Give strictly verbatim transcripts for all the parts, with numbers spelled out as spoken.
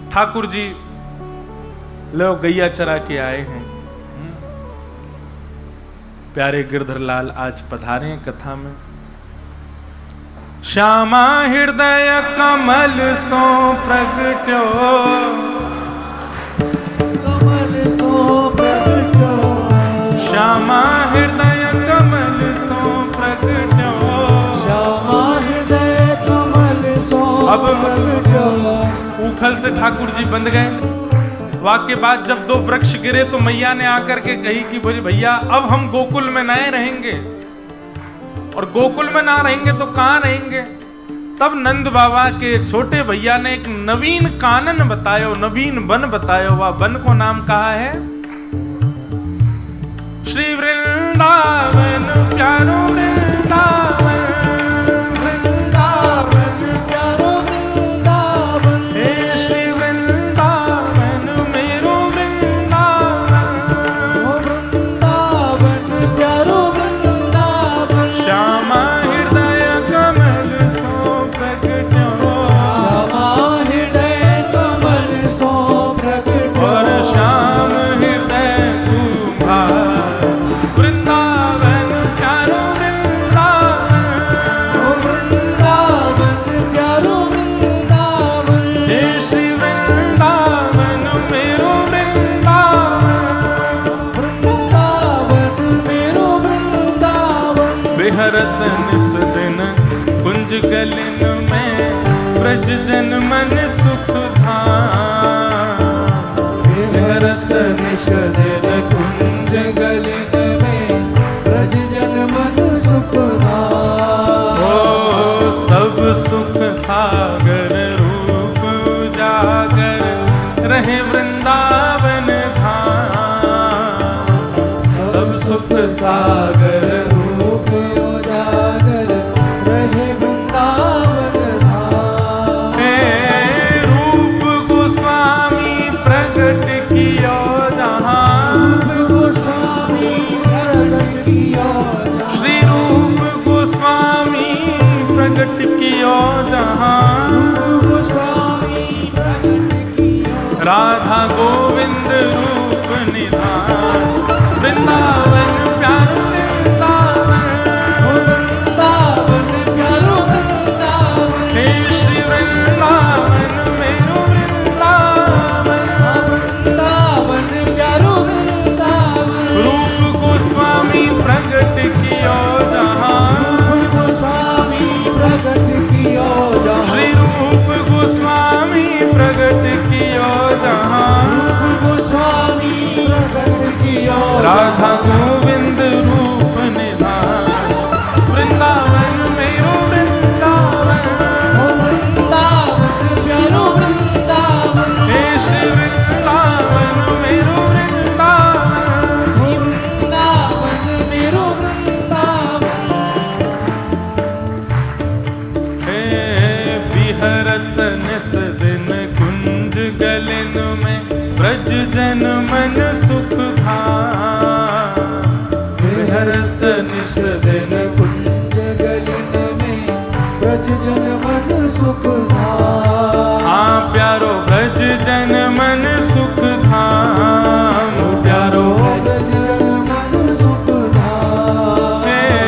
ठाकुर जी लो गैया चरा के आए हैं। प्यारे गिरधर लाल आज पधारे हैं कथा में। श्यामा हृदय कमल सो प्रगट्यो, कमल सो प्रगट्यो, श्यामा हृदय कमल सो प्रगट्यो, श्यामा हृदय कमल सो अब प्रगट्यो। उखल से ठाकुर जी बंध गए। वाक्य बाद जब दो वृक्ष गिरे तो मैया ने आकर के कही कि बोले भैया अब हम गोकुल में नए रहेंगे, और गोकुल में ना रहेंगे तो कहां रहेंगे। तब नंद बाबा के छोटे भैया ने एक नवीन कानन बतायो, नवीन वन बतायो। वह वन को नाम कहा है श्री वृंदावन प्यारो वृंदावन, वृंदावन प्यारो वृंदावन, हे श्री वृंदावन मेरो वृंदावन, ओ वृंदावन प्यारो वृंदावन। श्यामा हृदय कमल सो प्रगट्यो, श्यामा हृदय कमल सो प्रगट्यो, और श्याम हृदय तुम्हारा वृंदावन प्यारो वृंदावन, ओ वृंदावन प्यारो वृंदावन, हे श्री वृंदावन मेरो वृंदावन, वृंदावन मेरो वृंदावन। बिहरत निस दिन कुंज गलिन में ब्रज जन मन सुख धाम, विहरत निश दिन कुंज गलिन में ब्रज जन मन सुख धाम। ओ सब सुख सागर रूप उजागर रहे वृंदावन धाम, सब सुख सागर रूप उजागर रहे वृंदावन धाम। हे रूप गोस्वामी प्रकट कियो जहां, रूप गोस्वामी प्रकट किया जहां, श्री रूप गोस्वामी प्रकट कियो जहां, रूप गोस्वामी प्रकट किया। राधा गोविंद रूप निधान, वृंदावन प्यारो वृंदावन, ओ वृंदावन प्यारो वृंदावन, हे श्री वृंदावन मेरो वृंदावन, वृंदावन प्यारो वृंदावन। रूप गोस्वामी प्रकट कियो जहां, रूप गोस्वामी प्रकट किया जहां, श्री रूप गोस्वामी प्रकट कियो जहां, रूप गोस्वामी प्रकट किया। राधा गोविंद रूप निधान, वृंदावन मेरो वृंदावन, ओ वृंदावन प्यारो वृंदावन, हे श्री वृंदावन मेरो वृंदावन, ओ वृंदावन मेरो वृंदावन। हे बिहरत निस दिन कुंज गलिन में ब्रज जन मन सुख धाम, विहरत निश दिन कुंज गलिन में ब्रज जन मन सुख धाम। हाँ प्यारो ब्रज जन मन सुख धाम, प्यारो ब्रज जन मन सुख धाम।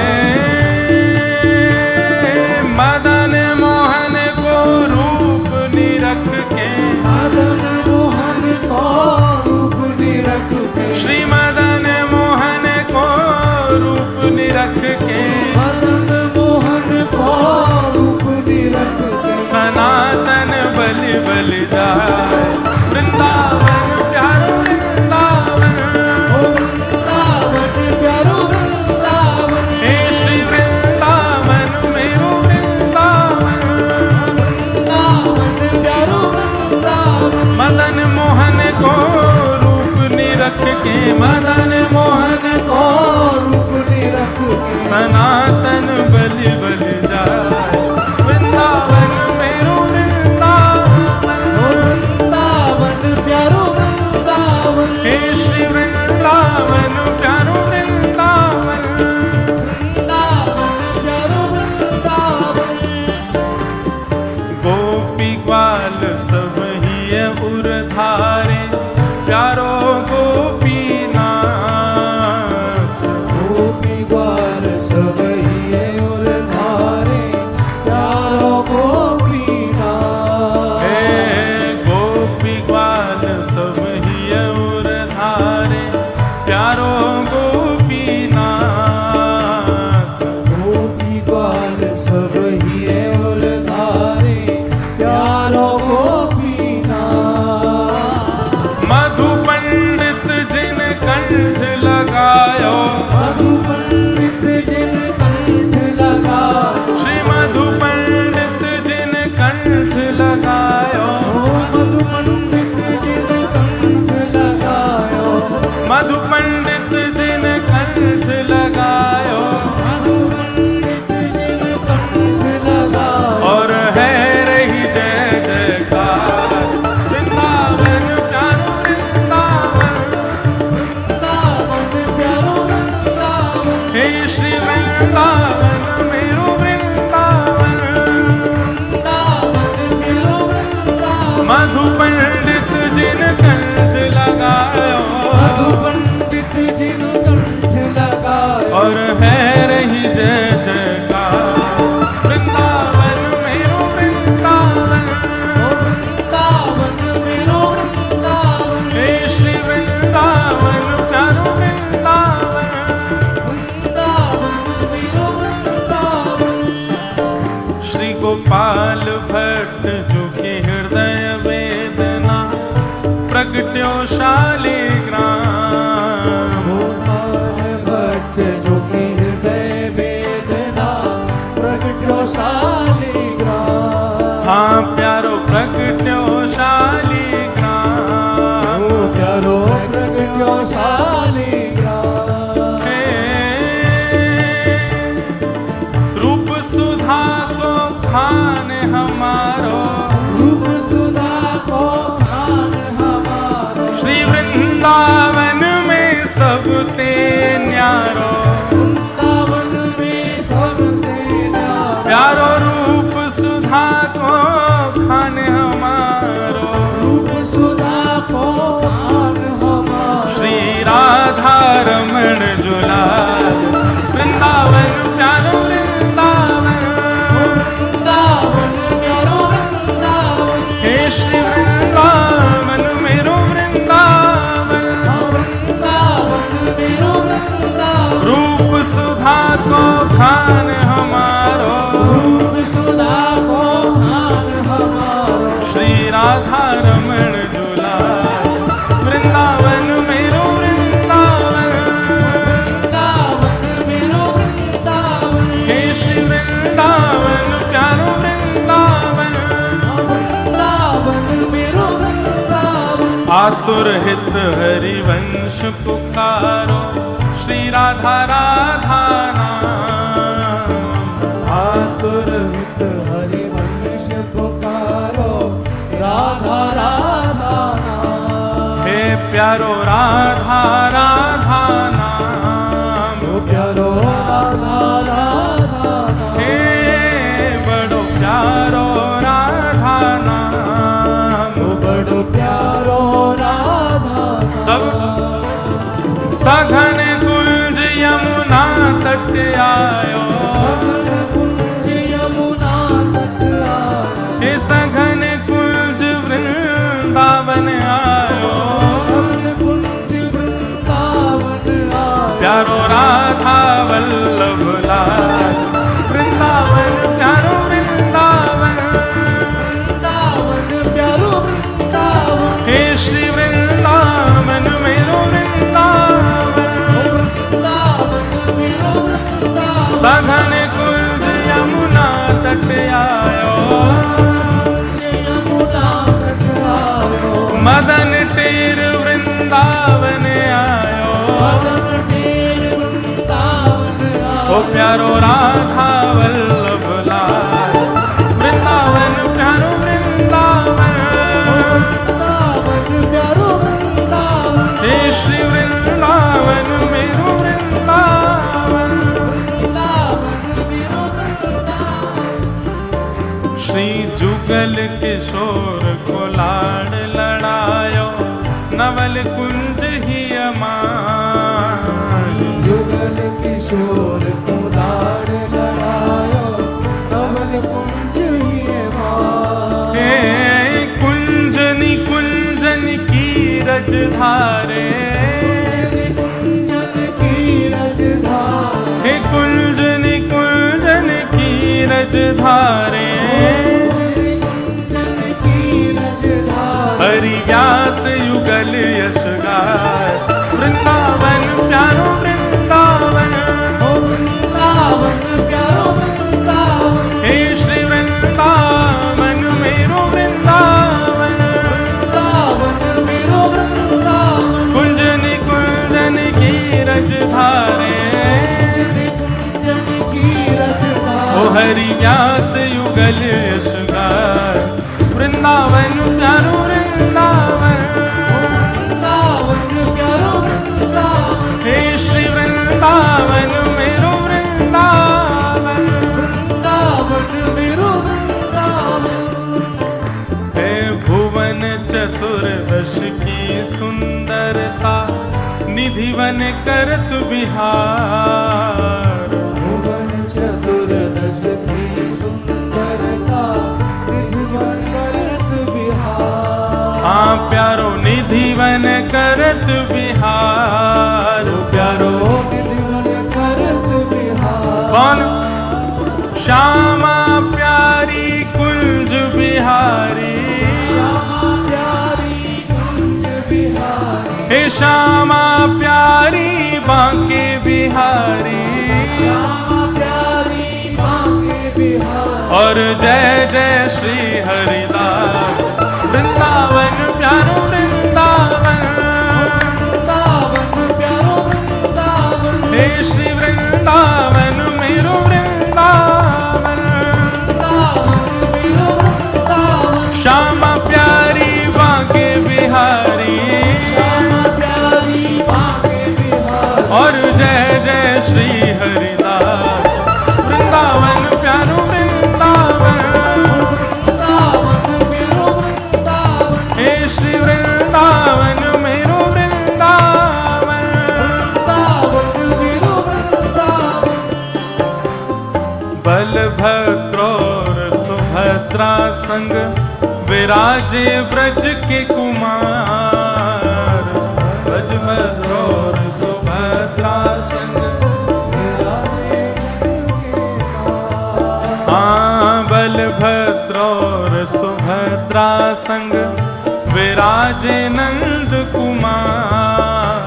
मदन मोहन को रूप निरख के, मदन मोहन को रूप निरख के, श्री मदन मोहन को रूप निरख के, मदन मोहन को रूप निरख के, सनातन बलि बलि जाए वृंदावन प्यारो वृंदावन, ओ वृंदावन प्यारो वृंदावन, हे श्री वृंदावन मेरो वृंदावन, वृंदावन प्यारो वृंदावन। मदन मोहन को रूप निरख के, मदन मोहन को रूप निरख के, सनातन बलि बलि जाए वृंदावन मेरो वृंदावन, ओ वृंदावन प्यारो वृंदावन, हे श्री वृंदावन प्यारो वृंदावन, वृंदावन प्यारो वृंदावन। गोपी ग्वाल सब ही उर कंठ लगायो, मधु पंडित जिन कंठ लगायो, मधु पंडित जिन कंठ लगायो, मधु पंडित जिन कंठ लगायो, और है रही जय जयकार वृंदावन प्यारो वृंदावन, वृंदावन प्यारो वृंदावन, हे श्री वृंदावन मेरो वृंदावन, वृंदावन प्यारो वृंदावन, मधु पंडित जिन कंठ लगायो, मधु पंडित जिन कंठ लगायो, और है रही जय जयकार वृंदावन मेरो वृंदावन, वृंदावन मेरो वृंदावन, हे श्री वृंदावन प्यारो वृंदावन, वृंदावन मेरो वृंदावन, श्री गोपाल भट्ट जो कि हृदय वेदना प्रगट्यो शालिग्राम, गोपाल भट्ट जो कि हृदय वेदना प्रगट्यो शालिग्राम, हाँ प्यारो प्रगट्यो शालिग्राम, ओ प्यारो प्रगट्यो शालिग्राम, हे रूप सुधा को खान हमारो, रूप सुधा को खान हमारो, श्री वृंदावन में सबते न्यारो, वृंदावन में सबसे न्यारा, प्यारो रूप सुधा को खान हमारो, रूप सुधा को खान हमारो, श्री राधा रमण जुलाल वृंदावन प्यारो वृंदावन, वृंदावन प्यारो वृंदावन, हे श्री वृंदावन मेरो वृंदावन, वृंदावन मेरो वृंदावन, रूप सुधा को खान हमारो, रूप सुधा को खान हमारो, श्री राधा रमण जुलाल वृंदावन मेरो वृंदावन, वृंदावन मेरो वृंदावन, हे श्री वृंदावन प्यारो वृंदावन, वृंदावन मेरो वृंदावन, आतुर हित हरिवंश पुकारो, श्री राधा राधा नाम, आतुर हित हरिवंश पुकारो, राधा राधा नाम, हे प्यारो राधा राधा नाम, ओ प्यारो राधा राधा नाम, हे बड़ो प्यारो राधा नाम, ओ बड़ो प्यारो राधा तब नाम, सघन कुंज यमुना तट आयो, सघन कुंज यमुना तट आयो, हे सघन कुंज वृंदावन आयो, सघन कुंज वृंदावन आयो, प्यारो राधा वल्लभ लाल वृंदावन प्यारो वृंदावन, वृंदावन प्यारो वृंदावन, हे श्री वृंदावन मेरो वृंदावन, वृंदावन मेरो वृंदावन, सघन कुंज यमुना तट आयो, यमुना तट आयो, मदन टेर वृंदावन आयो, मदन टेर वृंदावन आयो, ओ प्यारो राधा वल्लभ लाल वृंदावन प्यारो वृंदावन, वृंदावन प्यारो वृंदावन, हे श्री वृंदावन मेरो वृंदावन, वृंदावन मेरो वृंदावन, श्री जुगल किशोर को लाड़ लड़ायो, नवल कुंज ही अमान, युगल किशोर को लाड़ लड़ायो, नवल कुंज ही मां, हे कुंजनी कुंजन की रज धारे, कुंजन की रजधार, हे कुंजनी कुंजन की रज धारे, कुंजन की रज हरि व्यास युगल यश गाय। वृंदावन प्यारो वृंदावन, वृंदावन प्यारो वृंदावन, हे श्री वृंदावन मेरो वृंदावन, वृंदावन मेरो वृंदावन। हे भुवन चतुर्दश की सुंदरता, निधिवन करत विहार। भुवन चतुर्दश की सुंदरता, निधिवन करत विहार। हाँ प्यारो निधिवन करत विहार, प्यारो निधिवन करत विहार। कौन? श्यामा प्यारी कुंज बिहारी, श्यामा प्यारी कुंज बिहारी, हे श्यामा प्यारी बांके बिहारी। श्यामा प्यारी बांके बिहारी। और जय जय श्री हरिदास, वृंदावन प्यारो वृंदावन, वृंदावन प्यारो वृंदावन, हे श्री वृंदावन मेरो वृंदावन। वृंदावन मेरो वृंदावन। श्यामा प्यारी बांके बिहारी, श्यामा प्यारी बांके बिहारी। और जय जय श्री हरिदास, वृंदावन प्यारो वृंदावन, वृंदावन मेरो वृंदावन, हे श्री वृंदावन मेरो वृंदावन। वृंदावन मेरो वृंदावन। बलभद्र सुभद्रा संग विराजे ब्रज के कुमार। बलभद्र सुभद्रा संग, हाँ बलभद्र सुभद्रा संग विराजे नंद कुमार।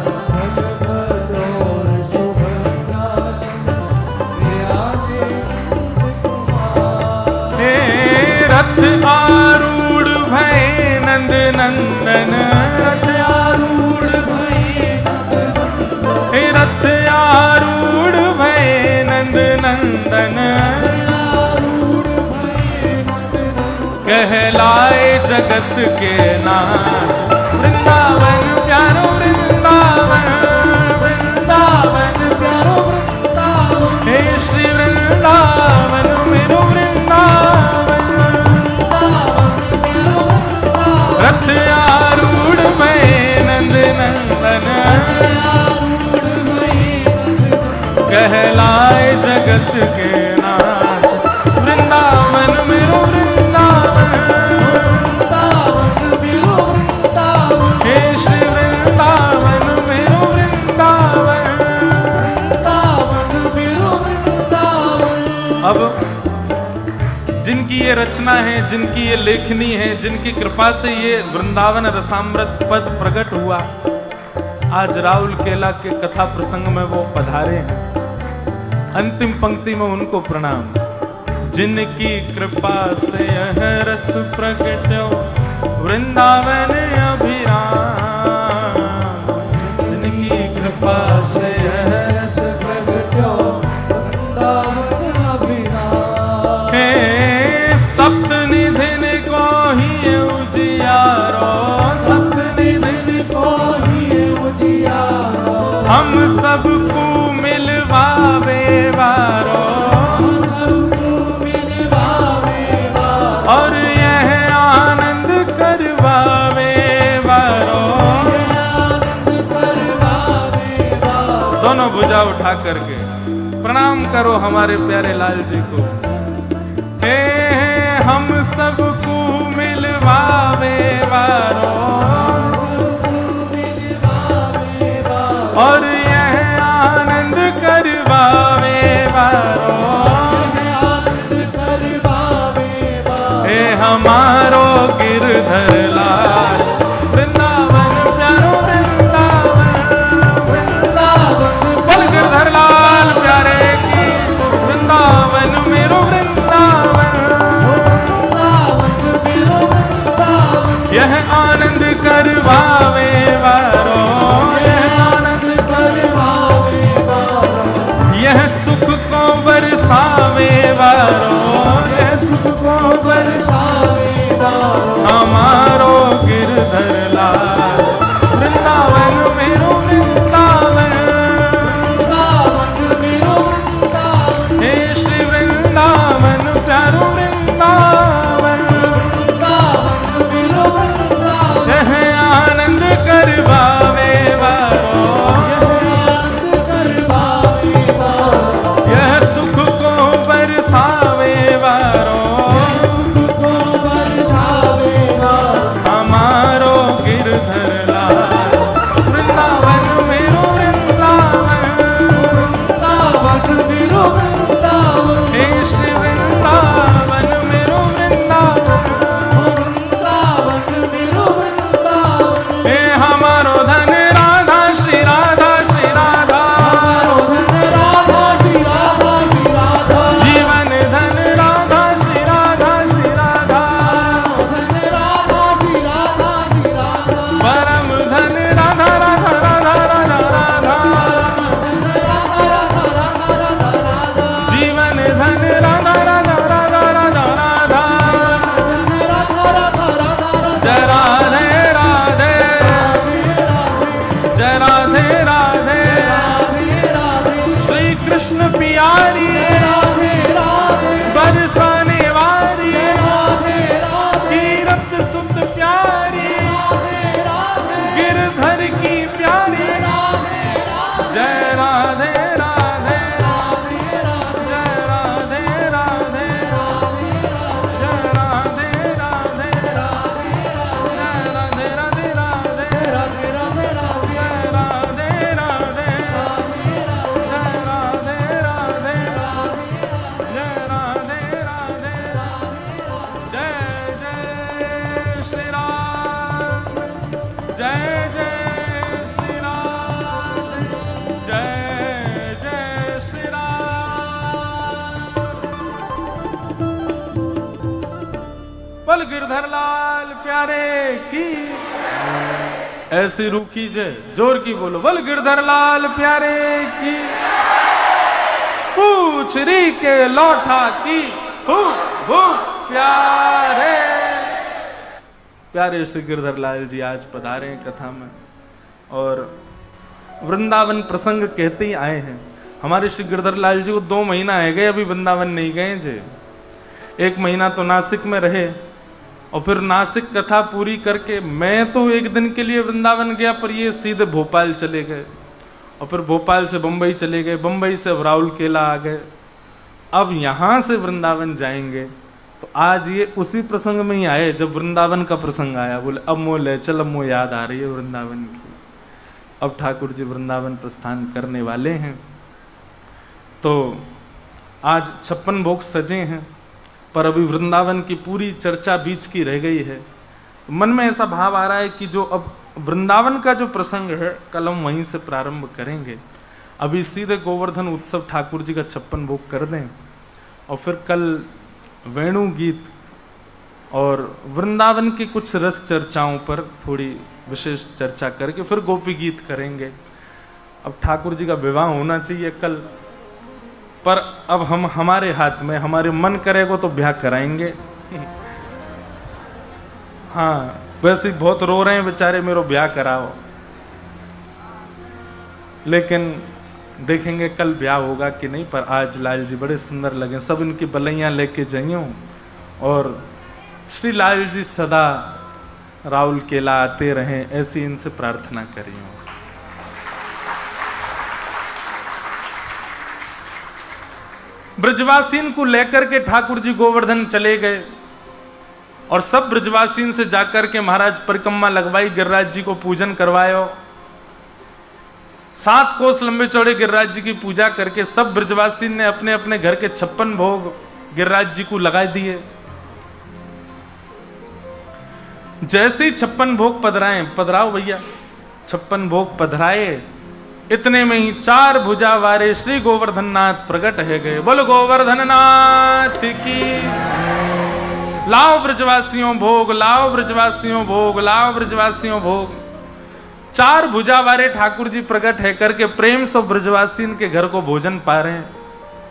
हे रथ आरूढ़ भय नंद नंदन, रथ आरूढ़ भये नंद नंदन, हे रथ आरूढ़ भय नंद नंदन। आरूढ़ भये नंद नंदन। कहलाए जगत के नाथ, वृंदावन प्यारो वृंदावन, वृंदावन प्यारो वृंदावन, हे श्री वृंदावन मेरो वृंदावन। वृंदावन प्यारो वृंदावन, रथ आरूढ़ भय नंद नंदन, आरूढ़ भये नंद नंदन। कहलाए जगत के नाथ, वृंदावन मेरो वृंदावन, वृंदावन मेरो वृंदावन, हे श्री वृंदावन मेरो वृंदावन। वृंदावन मेरो वृंदावन। अब जिनकी ये रचना है, जिनकी ये लेखनी है, जिनकी कृपा से ये वृंदावन रसामृत पद प्रकट हुआ, आज राउल केला के कथा प्रसंग में वो पधारे हैं। अंतिम पंक्ति में उनको प्रणाम। जिनकी कृपा से यह रस प्रकटो वृंदावन अभिराम, जिनकी कृपा से यह रस प्रगट्यो वृंदावन अभिराम। हे सप्त निधिन को ही उजियारो, सप्त निधिन को ही उजियारो, हम सबको मिलवावे वारो, हम सबको मिलवावे वारो, और यह आनंद करवावे वारो। यह आनंद करवावे वारो। दोनों भुजा उठा करके प्रणाम करो हमारे प्यारे लाल जी को। हे हम सबको मिलवावे वारो, हम सबको मिलवावे वारो, और यह आनंद करवावे वारो। यह आनंद करवावे वारो। हे हमारो गिरधर लाल, वृंदावन प्यारो वृंदावन, वृंदावन बोल गिरधर लाल प्यारे की, वृंदावन मेरो वृंदावन। वृंदावन मेरो वृंदावन, यह आनंद करवावे वारो, यह आनंद करवावे वारो, यह सुख को बरसावे बोल गिरधर लाल प्यारे की। ऐसी रूखी जय जोर की बोलो, बोल गिरधर लाल प्यारे की। पूछ री के लौटा की हु हु प्यारे। प्यारे श्री गिरधर लाल जी आज पधारे हैं कथा में और वृंदावन प्रसंग कहते ही आए हैं। हमारे श्री गिरधर लाल जी को दो महीना है गए, अभी वृंदावन नहीं गए जे। एक महीना तो नासिक में रहे और फिर नासिक कथा पूरी करके मैं तो एक दिन के लिए वृंदावन गया, पर ये सीधे भोपाल चले गए और फिर भोपाल से बंबई चले गए, बंबई से अब राउरकेला आ गए। अब यहाँ से वृंदावन जाएंगे तो आज ये उसी प्रसंग में ही आए जब वृंदावन का प्रसंग आया। बोले अब मो ले चल, अब मो याद आ रही है वृंदावन की। अब ठाकुर जी वृंदावन प्रस्थान करने वाले हैं तो आज छप्पन भोग सजे हैं, पर अभी वृंदावन की पूरी चर्चा बीच की रह गई है। तो मन में ऐसा भाव आ रहा है कि जो अब वृंदावन का जो प्रसंग है कल हम वहीं से प्रारंभ करेंगे। अभी सीधे गोवर्धन उत्सव ठाकुर जी का छप्पन भोग कर दें और फिर कल वेणु गीत और वृंदावन की कुछ रस चर्चाओं पर थोड़ी विशेष चर्चा करके फिर गोपी गीत करेंगे। अब ठाकुर जी का विवाह होना चाहिए कल, पर अब हम हमारे हाथ में, हमारे मन करेगा तो ब्याह कराएंगे। हाँ वैसे बहुत रो रहे हैं बेचारे, मेरा ब्याह कराओ, लेकिन देखेंगे कल ब्याह होगा कि नहीं। पर आज लाल जी बड़े सुंदर लगे, सब इनकी बलैया लेके जाइयो और श्री लाल जी सदा राउरकेला आते रहें, ऐसी इनसे प्रार्थना करियो। ब्रजवासीन को लेकर के ठाकुर जी गोवर्धन चले गए और सब ब्रजवासीन से जाकर के महाराज परिक्रमा लगवाई, गिरिराज जी को पूजन करवायो। सात कोस लंबे चौड़े गिरिराज जी की पूजा करके सब ब्रजवासी ने अपने अपने घर के छप्पन भोग गिरिराज जी को लगा दिए। जैसे ही छप्पन भोग पधराए, पधराओ भैया, छप्पन भोग पधराए, इतने में ही चार भुजा वारे श्री गोवर्धन नाथ प्रकट है गए। बोलो गोवर्धन नाथ की। लाओ ब्रजवासियों भोग, लाओ ब्रजवासियों भोग, लाओ ब्रजवासियों भोग। चार भुजा वाले ठाकुर जी प्रकट है करके प्रेम से ब्रजवासीन के घर को भोजन पा रहे हैं।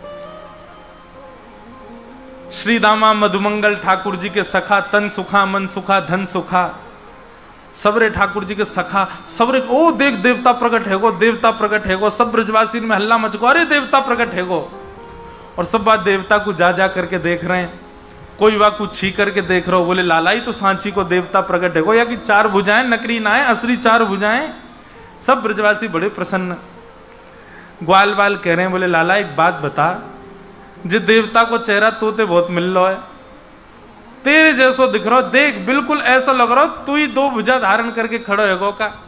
श्री दामा मधुमंगल ठाकुर जी के सखा, तन सुखा मन सुखा धन सुखा, सबरे ठाकुर जी के सखा, सबरे ओ देख देवता प्रकट है गो, देवता प्रकट है गो। सब ब्रजवासीन में हल्ला मच गो, अरे देवता प्रकट है गो। और सब बात देवता को जा जा करके देख रहे हैं, कोई वाह कुछ छी करके देख रहा हो। बोले लाला ही तो सांची को देवता प्रकट है गो, या कि चार भुजाएं नकरी ना है, असली चार भुजाएं। सब ब्रजवासी बड़े प्रसन्न। ग्वाल बाल कह रहे हैं, बोले लाला एक बात बता, जे देवता को चेहरा तोते बहुत मिल रहा है, तेरे जैसो दिख रहा हो, देख बिल्कुल ऐसा लग रहा हो तू ही दो भुजा धारण करके खड़ो है गो का।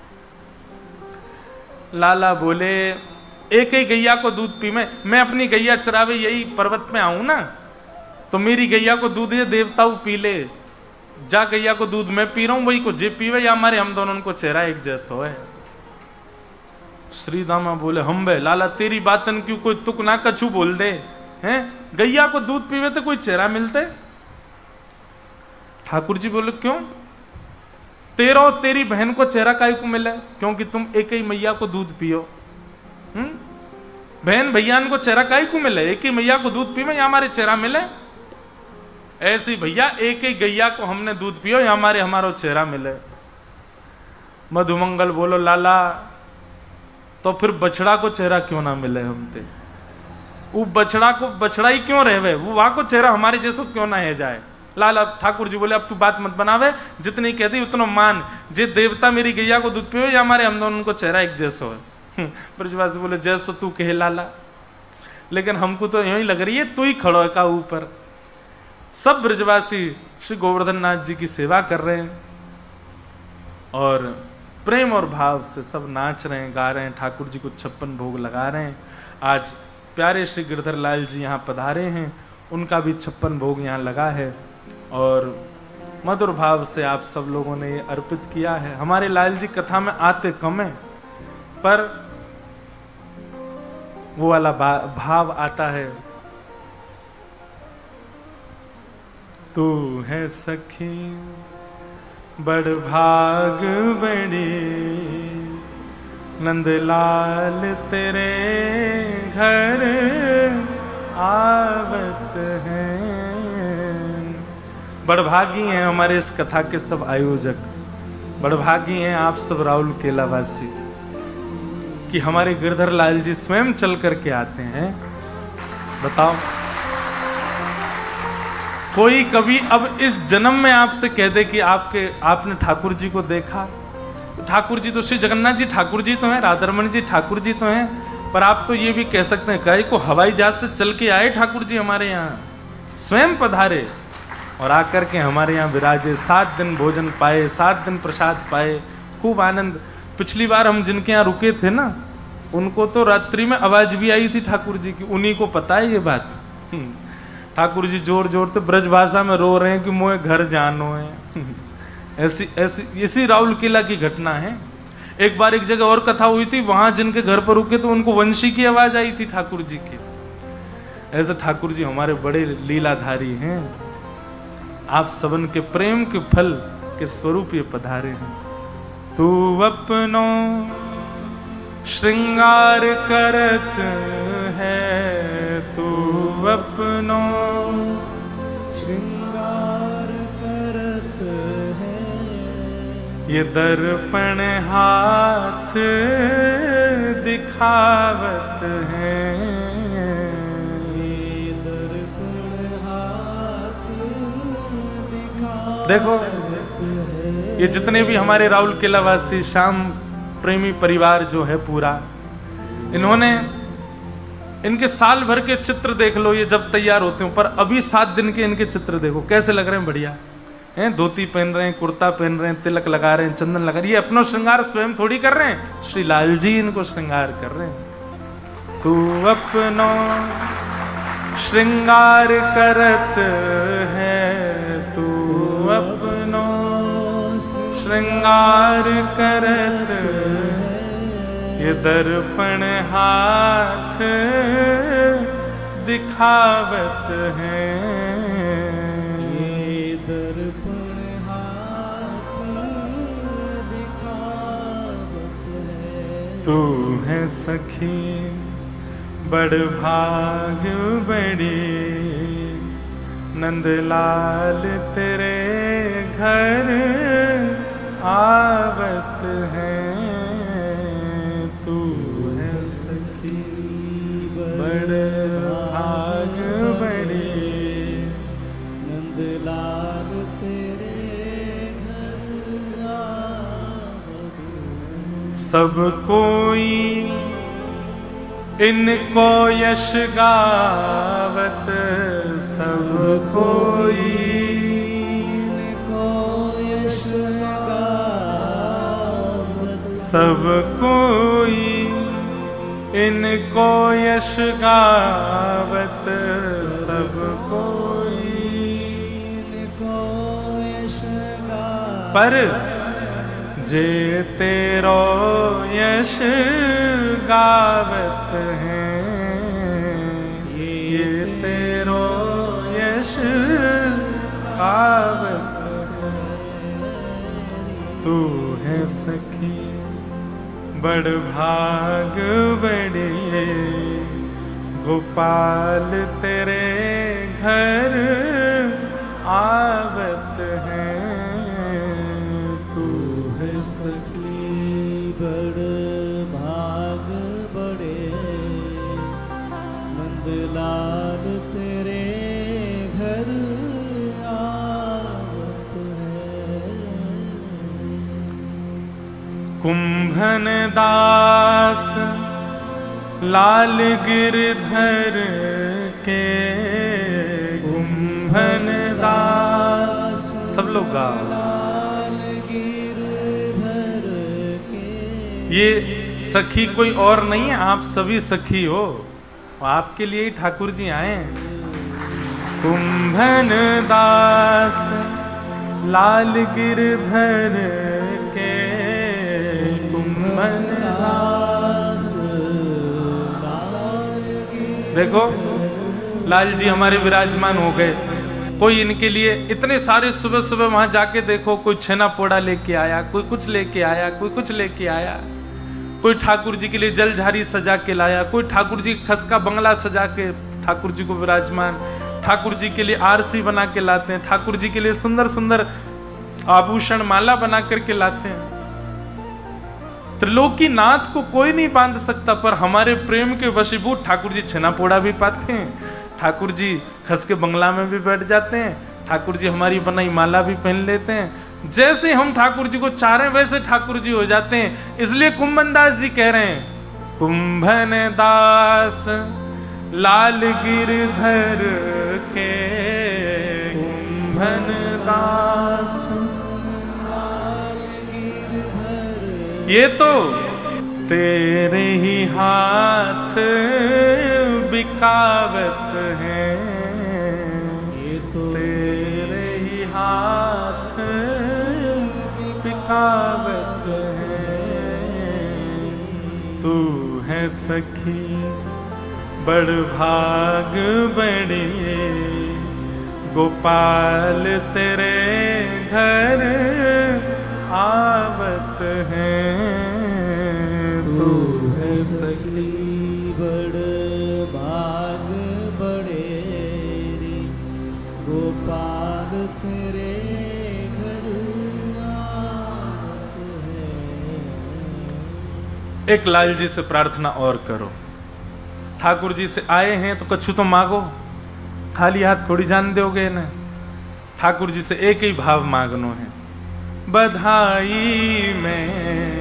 लाला बोले एक ही गैया को दूध पी, में मैं अपनी गैया चरावे यही पर्वत में आऊं ना, तो मेरी गैया को दूध ये देवता पी ले। जा गैया को दूध मैं पी रहा हूं, वही को जे पीवे, या हमारे हम दोनों को चेहरा एक जैसा है। श्री दामा बोले हम बे लाला तेरी बातन क्यों कोई तुक ना कछू बोल दे हैं, गैया को दूध पीवे तो कोई चेहरा मिलते। ठाकुर जी बोले क्यों, तेरा और तेरी बहन को चेहरा काहे को मिले, क्योंकि तुम एक ही मैया को दूध पियो। हम्म बहन भैया को चेहरा काहे को मिले, एक ही मैया को दूध पीवे या हमारे चेहरा मिले। ऐसी भैया एक ही गैया को हमने दूध पियो या हमारे हमारो चेहरा मिले। मधुमंगल बोलो लाला तो फिर बछड़ा को चेहरा क्यों ना मिले हमते, वो बछड़ा को बछड़ा ही क्यों रहे, वो वहां को चेहरा हमारे जैसो क्यों ना है जाए। लाला ठाकुर जी बोले अब तू बात मत बनावे, जितनी कहती उतना मान, जे देवता मेरी गैया को दूध पियो या हमारे हम दोनों को चेहरा एक जैसा है। ब्रजवासी बोले जैसा तू कहे लाला, लेकिन हमको तो यही लग रही है तू ही खड़ो है का ऊपर। सब ब्रजवासी श्री गोवर्धन नाथ जी की सेवा कर रहे हैं और प्रेम और भाव से सब नाच रहे हैं, गा रहे हैं, ठाकुर जी को छप्पन भोग लगा रहे हैं। आज प्यारे श्री गिरधर लाल जी यहाँ पधारे हैं, उनका भी छप्पन भोग यहाँ लगा है और मधुर भाव से आप सब लोगों ने ये अर्पित किया है। हमारे लाल जी कथा में आते कम है, पर वो वाला भाव आता है। तू है सखी बड़ भाग बड़ी, नंदलाल तेरे घर आवत हैं। बड़भागी हैं हमारे इस कथा के सब आयोजक, बड़भागी हैं आप सब राउल केला वासी कि हमारे गिरधर लाल जी स्वयं चल करके आते हैं। बताओ, कोई कभी अब इस जन्म में आपसे कह दे कि आपके आपने ठाकुर जी को देखा, तो ठाकुर जी तो श्री जगन्नाथ जी ठाकुर जी तो हैं, राधारमण जी ठाकुर जी तो हैं, पर आप तो ये भी कह सकते हैं कहीं को हवाई जहाज से चल के आए ठाकुर जी हमारे यहाँ, स्वयं पधारे और आकर के हमारे यहाँ विराजे, सात दिन भोजन पाए, सात दिन प्रसाद पाए, खूब आनंद। पिछली बार हम जिनके यहाँ रुके थे ना, उनको तो रात्रि में आवाज भी आई थी ठाकुर जी की, उन्हीं को पता है ये बात। ठाकुर जी जोर जोर से ब्रज भाषा में रो रहे हैं कि मोए घर जानो है। ऐसी ऐसी इसी राउल किला की घटना है। एक बार एक जगह और कथा हुई थी, वहां जिनके घर पर रुके तो उनको वंशी की आवाज आई थी ठाकुर जी की। ऐसे ठाकुर जी हमारे बड़े लीलाधारी हैं, आप सबन के प्रेम के फल के स्वरूप ये पधारे हैं। तू अपनो श्रृंगार करत है, तू अपनो श्रृंगार करत है, ये दर्पण हाथ दिखावत है, ये दर्पण हाथ दिखावत। देखो ये जितने भी हमारे राउल किला वासी श्याम प्रेमी परिवार जो है पूरा, इन्होंने इनके साल भर के चित्र देख लो, ये जब तैयार होते हैं, पर अभी सात दिन के इनके चित्र देखो कैसे लग रहे हैं, बढ़िया हैं। धोती पहन रहे हैं, कुर्ता पहन रहे हैं, तिलक लगा रहे हैं, चंदन लगा रहे हैं। ये अपना श्रृंगार स्वयं थोड़ी कर रहे हैं, श्री लाल जी इनको श्रृंगार कर रहे हैं। तू अपनो श्रृंगार करत है, तू अपनो श्रृंगार करत, ये दर्पण हाथ दिखावत है, ये दर्पण हाथ दिखावत है। तू है सखी बड़ भाग बड़ी, नंदलाल तेरे घर आवत है। तू है सखी बड़ भाग बड़ी, नंदलाल तेरे घर आवत है। सब कोई इनको यश गावत, सब कोई इनको यश गावत, सब कोई इनको यश गावत, सब कोई इनको यश गावत। पर जे तेरो यश गावत है, ये तेरो यश गावत है। तू है सखी बड़ भाग बड़ी, गोपाल तेरे घर आवत है। तू है सखी बड़ भाग बड़े, नंदलाल तेरे घर आवत है। कुंभन दास लाल गिरधर के, कुंभन दास सब लोग गाओ। लाल गिरधर के, ये सखी कोई और नहीं है, आप सभी सखी हो, आपके लिए ही ठाकुर जी आए। कुंभन दास लाल गिरधर के, कुंभन दास। लाल गिरधर। देखो लाल जी हमारे विराजमान हो गए। कोई इनके लिए इतने सारे, सुबह सुबह वहां जाके देखो, कोई छेना पोड़ा लेके आया, कोई कुछ लेके आया, कोई कुछ लेके आया, कोई ठाकुर जी के लिए जलझारी सजा के लाया, कोई ठाकुर जी खस का बंगला सजा के ठाकुर जी को विराजमान, ठाकुर जी के लिए आरसी बना के लाते हैं, ठाकुर जी के लिए सुंदर सुंदर आभूषण माला बना करके लाते हैं। त्रिलोकी नाथ को कोई नहीं बांध सकता, पर हमारे प्रेम के वशीभूत ठाकुर जी छेना पोड़ा भी पाते हैं, ठाकुर जी खस के बंगला में भी बैठ जाते हैं, ठाकुर जी हमारी बनाई माला भी पहन लेते हैं। जैसे हम ठाकुर जी को चाह रहे हैं वैसे ठाकुर जी हो जाते हैं। इसलिए कुंभन दास जी कह रहे हैं, कुंभन दास लाल गिरधर के, कुंभन दास ये तो तेरे ही हाथ बिकावत है, ये तो तेरे ही हाथ बिकावत है। तू है सखी बड़ भाग बड़े, गोपाल तेरे घर आवत है। तू है सखी बड़ भाग बड़े रे, गोपाल तेरे घर आवत है। एक लाल जी से प्रार्थना और करो, ठाकुर जी से आए हैं तो कछु तो मांगो, खाली हाथ थोड़ी जान दोगे ना। ठाकुर जी से एक ही भाव मांगनो है, बधाई में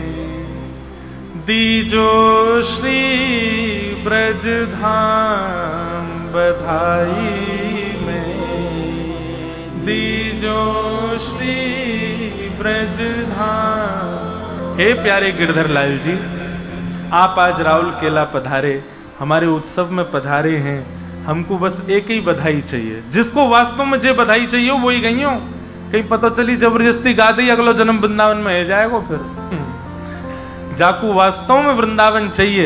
दीजो श्री ब्रज धाम, बधाई में दीजो श्री ब्रज धाम। हे प्यारे गिरधर लाल जी, आप आज राउल केला पधारे, हमारे उत्सव में पधारे हैं, हमको बस एक ही बधाई चाहिए। जिसको वास्तव में जे बधाई चाहिए वो ही गई हो, कहीं पता चली जबरदस्ती गा दी अगलो जन्म वृंदावन में है जाएगा। फिर जाकू वास्तव में वृंदावन चाहिए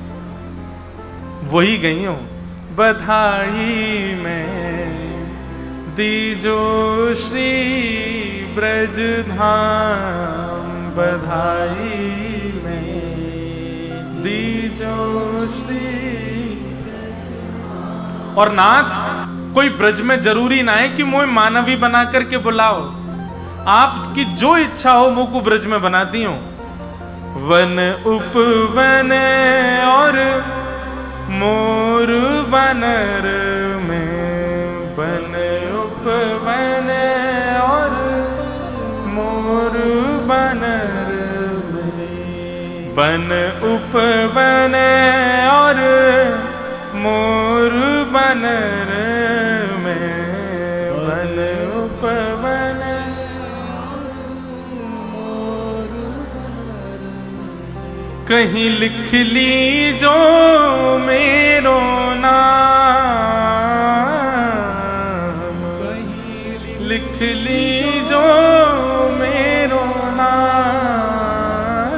वही गई हो। बधाई में दीजो श्री ब्रज धाम, बधाई में दीजो श्री। और नाथ कोई ब्रज में जरूरी ना है कि मोह मानवी बना करके बुलाओ, आपकी जो इच्छा हो वो को ब्रज में बनाती हूं। वन उपवन और मोर बनर में, वन उपवन और मोर बनर में, वन उपवन और मोर बनर में, वन उपवन। कहीं लिख ली जो मेरो नाम, कहीं लिख ली जो मेरो नाम,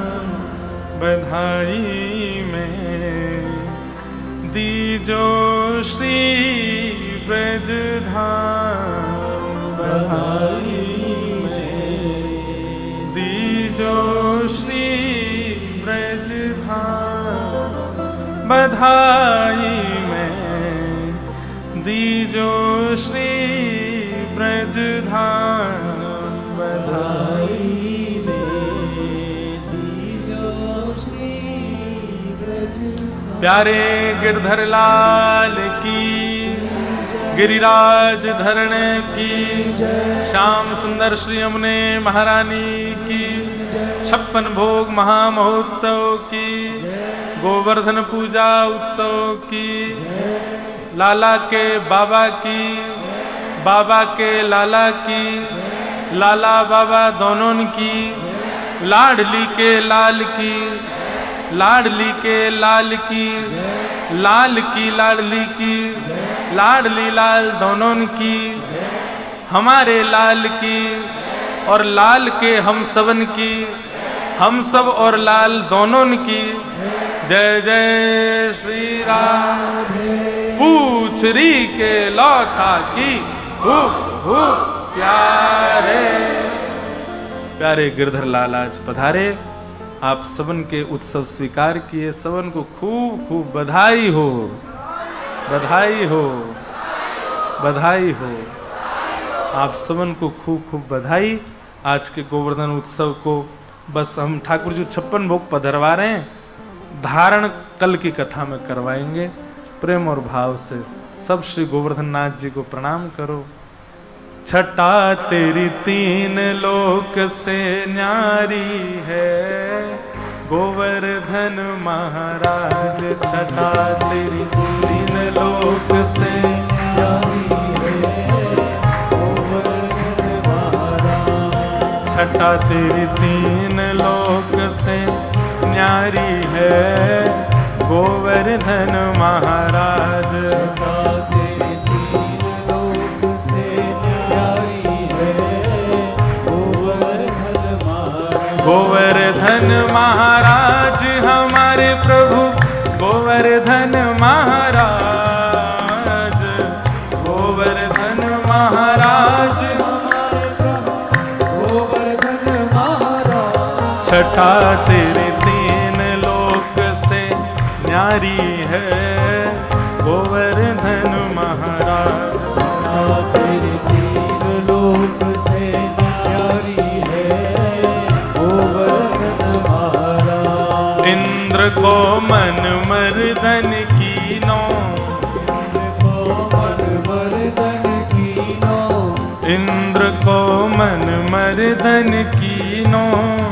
बधाई में दीजो श्री ब्रज धाम, बधाई में दीजो श्री ब्रज धाम, बधाई में दीजो श्री ब्रज धाम, बधाई में दीजो श्री ब्रज धाम। प्यारे गिरधर लाल की, गिरिराज धरण की, श्याम सुंदर श्री यमुने महारानी की, छप्पन भोग महामहोत्सव की, गोवर्धन पूजा उत्सव की, लाला के बाबा की, बाबा के लाला की, लाला बाबा दोनों की, लाडली के लाल की, लाडली के लाल की, लाल की लाडली की, लाडली लाल दोनों की, हमारे लाल की और लाल के हम सबन की, हम सब और लाल दोनों की। जय जय श्री राधे। पूछरी के लौठा की, हु हु प्यारे प्यारे गिरधर लाल आज पधारे। आप सबन के उत्सव स्वीकार किए, सबन को खूब खूब बधाई हो, बधाई हो, बधाई हो। आप सबन को खूब खूब बधाई। आज के गोवर्धन उत्सव को बस हम ठाकुर जी छप्पन भोग पधरवा रहे हैं, धारण कल की कथा में करवाएंगे। प्रेम और भाव से सब श्री गोवर्धन नाथ जी को प्रणाम करो। छटा तेरी तीन लोक से न्यारी है, गोवर्धन महाराज। छटा तेरी तीन लोक से न्यारी है, गोवर्धन महाराज। छटा तेरी तीन लोक से न्यारी है, गोवर्धन महाराज। गोवर्धन महाराज हमारे प्रभु, गोवर्धन महाराज। गोवर्धन महाराज हमारे प्रभु, गोवर्धन महाराज। छटा तेरे तीन लोक से न्यारी है, गोवर्धन महाराज। तेरे तीन लोक से न्यारी है, गोवर्धन महाराज। इंद्र को मन मर्दन कीनो, इंद्र को मन मर्दन कीनो,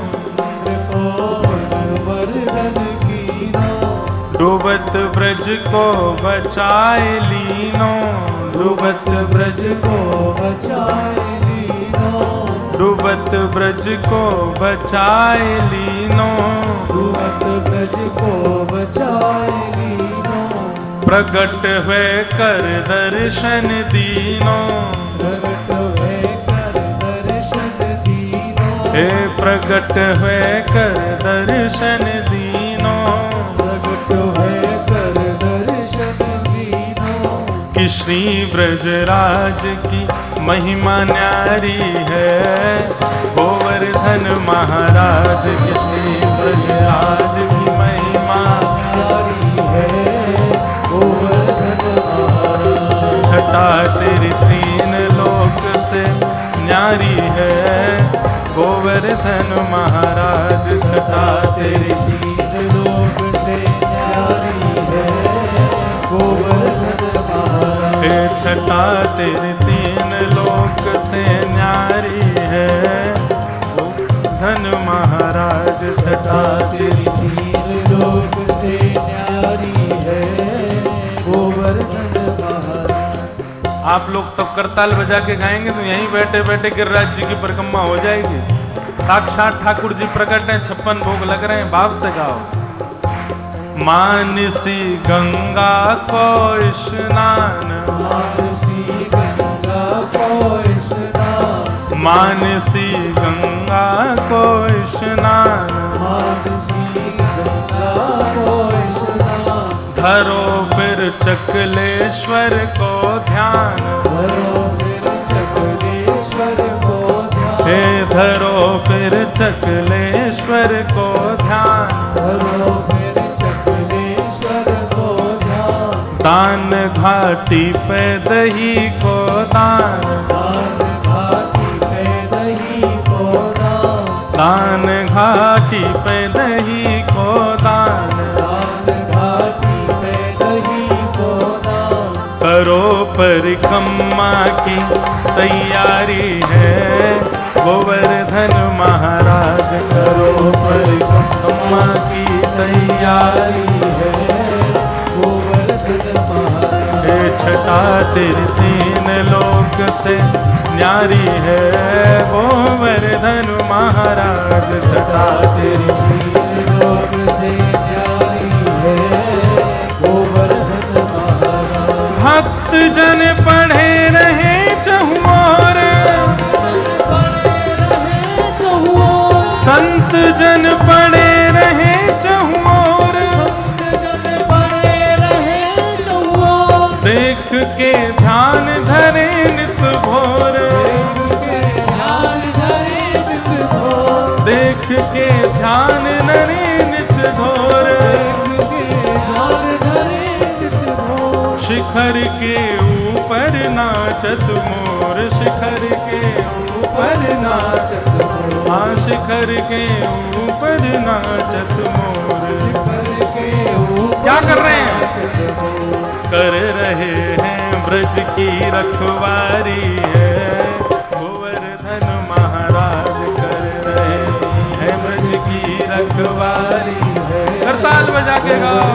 डूबत ब्रज को बचाए लीनो, डूबत ब्रज को बचाए लीनो, डूबत ब्रज को बचाए लीनो, डूबत ब्रज को बचाए लीनो। प्रगट हुए कर दर्शन दीनो, प्रगट हुए कर दर्शन दीनो, हे प्रगट हुए कर दर्शन दीनो। प्रगट हुए कर दर्शन दीनो। कि श्री ब्रजराज की महिमा न्यारी है, गोवर्धन महाराज। की श्री ब्रजराज की महिमा न्यारी है, गोवर्धन महाराज। छटा तेरी तीन लोक से न्यारी है, गोवर्धन महाराज। छटा तेरी तीन लोक से न्यारी है, गोवर्धन महाराज। हे छटा तेरी तीन लोक से न्यारी है, गोवर्धन महाराज। छटा तेरी तीन लोक से न्यारी है, गोवर्धन महाराज। आप लोग सब करताल बजा के गाएंगे तो यहीं बैठे बैठे गिरिराज जी की परिक्रमा हो जाएगी। साक्षात ठाकुर जी प्रकट हैं, छप्पन भोग लग रहे हैं, भाव से गाओ। मानसी गंगा को स्नान, मानसी गंगा को स्नान, मानसी गंगा को स्नान, मानसी गंगा को स्नान। धरो फिर चकलेश्वर को ध्यान, धरो फिर चकलेश्वर को ध्यान, हे धरो फिर चकलेश्वर को ध्यान। धरो फिर चकलेश्वर को ध्यान। दान घाटी पे दही को दान, दान घाटी पे दही को दान, दान घाटी पे दही को दान। दान घाटी पे दही को दान। करो परिक्रमा की तैयारी है, गोवर्धन महाराज। करो परिक्रमा की तैयारी है, गोवर्धन महाराज। हे छटा तेरी तीन लोक से न्यारी है, गोवर्धन महाराज। छटा तेरी तीन लोक से न्यारी है, गोवर्धन महाराज। भक्त जन पढ़े रहे चहुओर, संत जन पढ़े रहे चहुओर, देख के ध्यान धरे नित देख के ध्यान नरे नित घोर, देख के ध्यान धरे नित घोर। शिखर के ऊपर नाचत मोर, शिखर के ऊपर नाचत मोर, हाँ शिखर के ऊपर नाचत मोर। शिखर के ऊपर क्या कर रहे हैं? नाचत मोर। कर रहे हैं ब्रज की रखवारी है, गोवर्धन महाराज कर रहे हैं ब्रज की रखवारी है। करताल बजा के गाओ।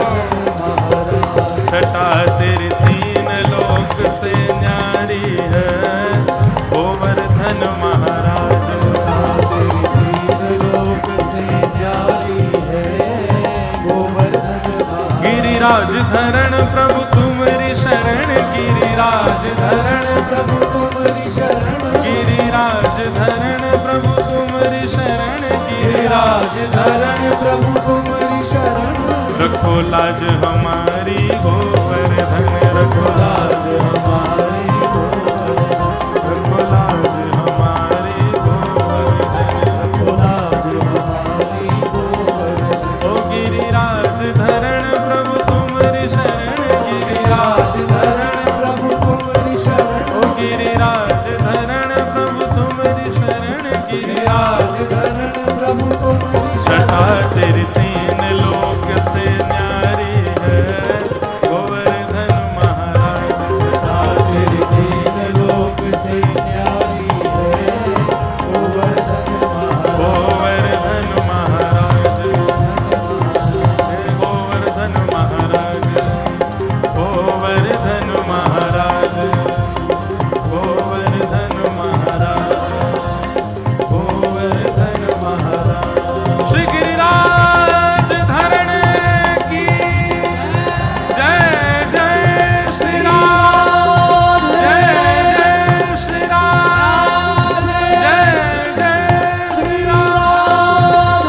छटा तेरी तीन लोक से न्यारी है, गोवर्धन महाराज। तेरी तीन लोक से न्यारी है, गोवर्धन महाराज। गिरिराज धरण प्रभु तुम्हारी शरण, गिरिराज धरण प्रभु तुम्हारी शरण, गिरिराज धरण प्रभु तुम्हारी शरण, गिरिराज धरण प्रभु तुम्हारी शरण। रखो लाज हमारी गोवर्धन, रखो लाज हमारी गोवर्धन, रखो लाज हमारी गोवर्धन, रखो लाज हमारी गोवर्धन। ओ गिरिराज धरण प्रभु तुम्हारी शरण, गिरिराज धरण प्रभु तुम्हारी शरण, ओ गिरिराज धरण प्रभु तुम्हारी शरण, गिरिराज धरण प्रभु तुम्हारी छटा तेरी तीन लोक से न्यारी है, गोवर्धन महाराज। छटा तेरी तीन लोक से न्यारी है, गोवर्धन महाराज। गोवर्धन महाराज, गोवर्धन महाराज, गोवर्धन महाराज, गोवर्धन महाराज, गोवर्धन महाराज। श्री गिरिराज धरण की जय, जय श्री राम, जय जय श्री राम, जय जय श्री राम।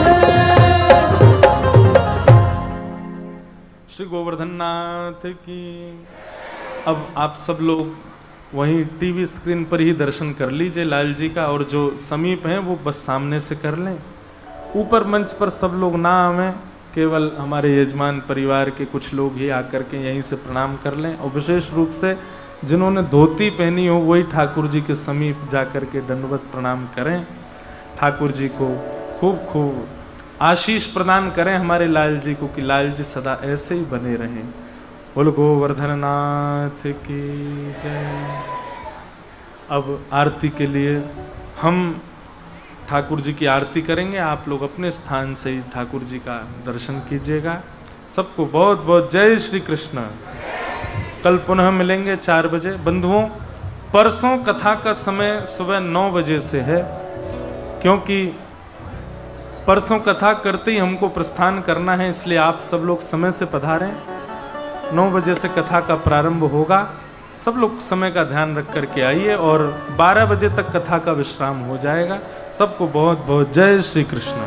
श्री गोवर्धननाथ की। अब आप सब लोग वहीं टीवी स्क्रीन पर ही दर्शन कर लीजिए लाल जी का, और जो समीप हैं वो बस सामने से कर लें। ऊपर मंच पर सब लोग ना आवें, केवल हमारे यजमान परिवार के कुछ लोग ही आकर के यहीं से प्रणाम कर लें। और विशेष रूप से जिन्होंने धोती पहनी हो वही ठाकुर जी के समीप जाकर के दंडवत प्रणाम करें। ठाकुर जी को खूब खूब आशीष प्रदान करें हमारे लाल जी को, कि लाल जी सदा ऐसे ही बने रहें। बोल गोवर्धननाथ की जय। अब आरती के लिए हम ठाकुर जी की आरती करेंगे। आप लोग अपने स्थान से ही ठाकुर जी का दर्शन कीजिएगा। सबको बहुत बहुत जय श्री कृष्ण। कल पुनः मिलेंगे चार बजे। बंधुओं, परसों कथा का समय सुबह नौ बजे से है, क्योंकि परसों कथा करते ही हमको प्रस्थान करना है, इसलिए आप सब लोग समय से पधारें। नौ बजे से कथा का प्रारंभ होगा। सब लोग समय का ध्यान रख करके आइए, और बारह बजे तक कथा का विश्राम हो जाएगा। सबको बहुत बहुत जय श्री कृष्ण।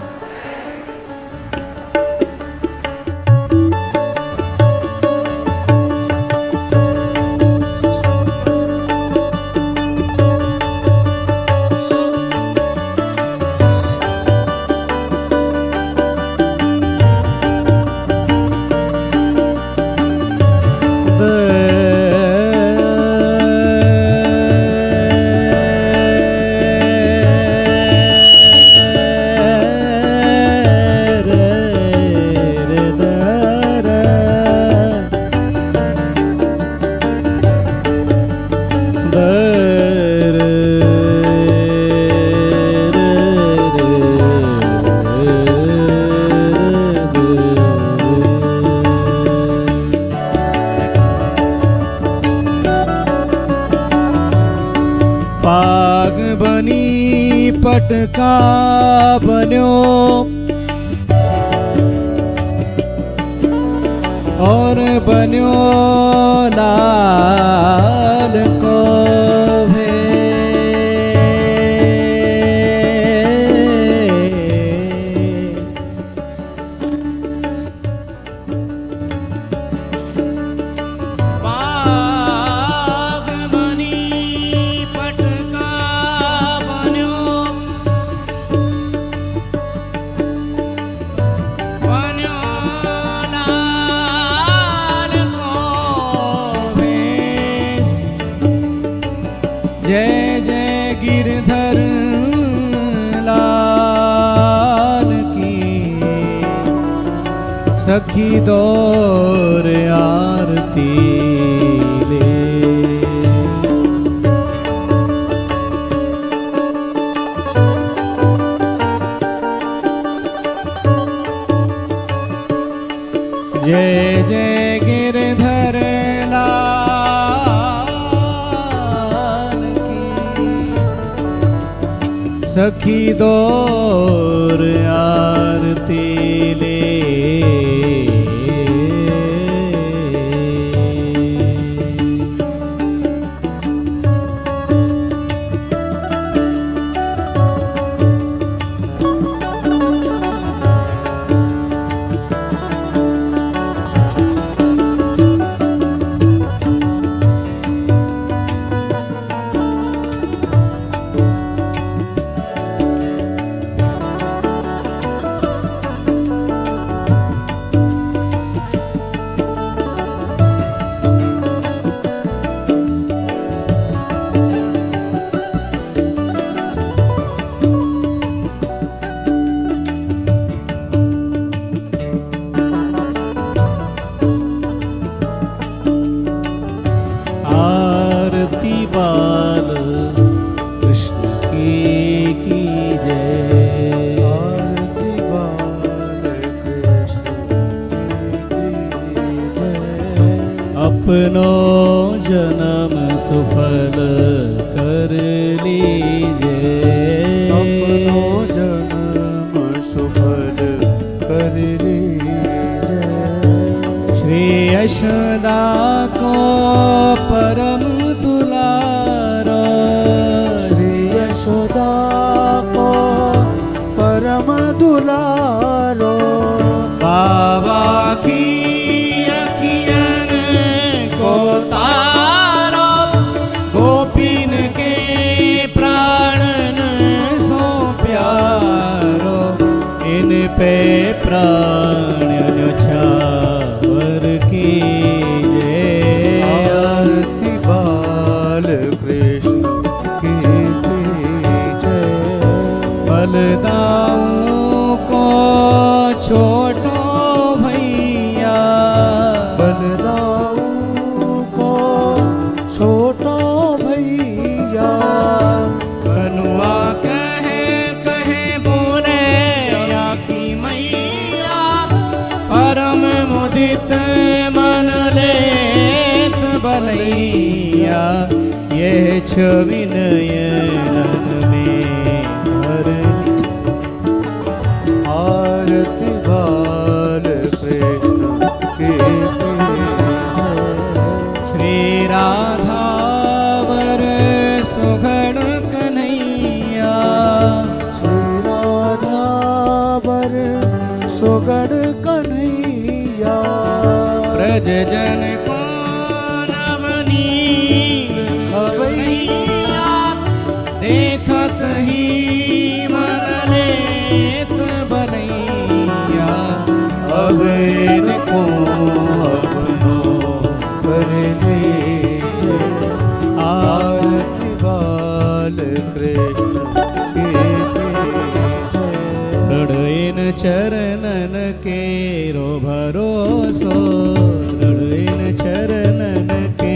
पटका बन्यो और बन्यो लाल को भे सखी दौर आरती ले। जय जय गिरधर लाल की सखी दौर आरती ले। अपनो जन्म सुफल कर लीजिए। अपनो जन्म सुफल कर लीजिए। श्री यशोदा को परम दुलारो। श्री यशोदा को परम दुलारो। बाबा की गोपीन के प्राणन सो प्यारो। इन पे प्राण न्योछावर कीजे। आरती बाल कृष्ण की जय। बलदाऊं को छोटो भैया। बलदाऊं को छोटो भैया। कनुआ कहे कहे बोले या की मैया। परम मुदित मन लेत बलैया। यह छवि नयनन में भर। आरती बाल कृष्ण की श्री राधा वर सुघड़ कन्हैया। श्री राधा वर सुगढ़ कन्हैया। ब्रज जन को नवनीत भैया। देखत ही मन लेत बलैया। अब इनको अपनो कर लीजिए। आरती बाल कृष्ण की दृढ़ इन चरणन के रो भरोसो। दृढ़ इन चरणन के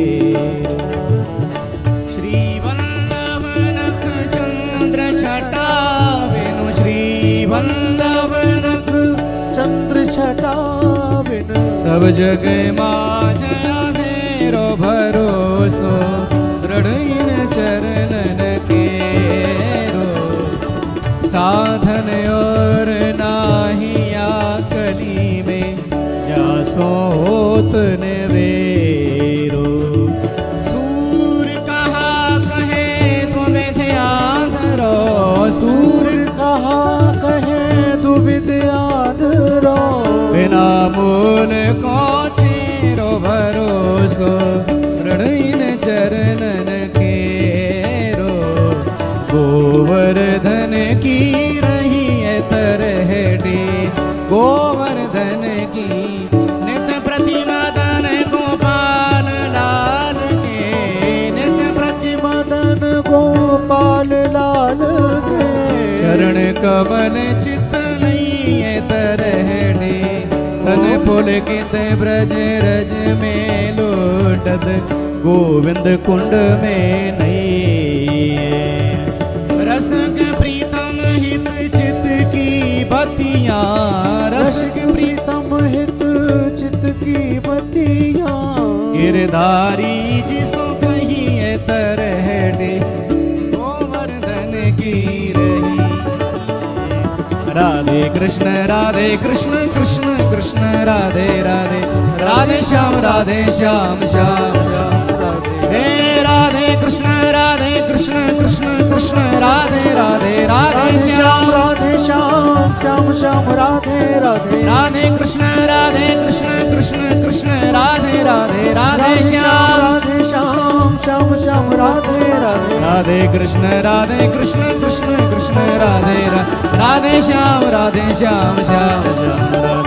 श्री वल्लभ नख चंद्र छटा वेणु। श्री वल्लभ नख चंद्र छटा बिन। सब जग माझ अंधेरो भरोसो। दृढ़ इन चरणन के रो। साधन और नाहिया कली में जासो होत नेवेरो। सूर कहा कहे तुम ध्यान धरो। सूर कहा कहे दुविध आदरो। बिना मूल को चेरो भरोसो। दृढ़ इन चरणन के रो। गोवर्धन की रही है तरहटी। गोवर्धन की नित प्रतिमदन गोपाल लाल के। नित प्रतिमदन गोपाल लाल के। चरण कमल चित नहीं है तरहटी। तन पुलकित ब्रज रज में लूटत गोविंद कुंड में नहीं। रसक प्रीतम हित चित की बतियां, रसक प्रीतम हित चित की बतियां, गिरधारी जिसो कहीं तरह दे गोवर्धन की रही। राधे कृष्ण राधे कृष्ण कृष्ण कृष्ण राधे राधे, राधे श्याम राधे श्याम श्याम श्याम राधे। हे राधे कृष्ण राधे कृष्ण कृष्ण कृष्ण राधे राधे, राधे श्याम राधे श्याम श्याम श्याम राधे राधे, राधे कृष्ण राधे कृष्ण कृष्ण कृष्ण राधे राधे, राधे श्याम राधे श्याम श्याम श्याम राधे राधे, राधे कृष्ण राधे कृष्ण कृष्ण कृष्ण राधे राधे, राधे श्याम राधे श्याम श्याम श्याम राधे।